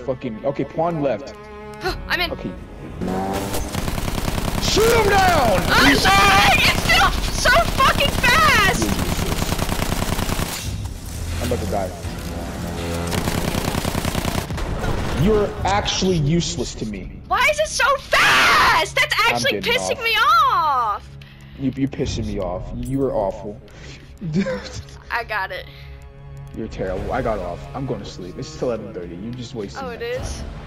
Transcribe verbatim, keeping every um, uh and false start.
fucking. Okay, pawn left. I'm in. Okay. Shoot him down! I'm sorry! It's still so fucking fast! I'm about to die. You're actually useless to me. Why is it so fast? That's actually pissing off. me off. You, you're pissing me off. You were awful. I got it. You're terrible. I got off. I'm going to sleep. It's eleven thirty. You just wasted. Oh, it is?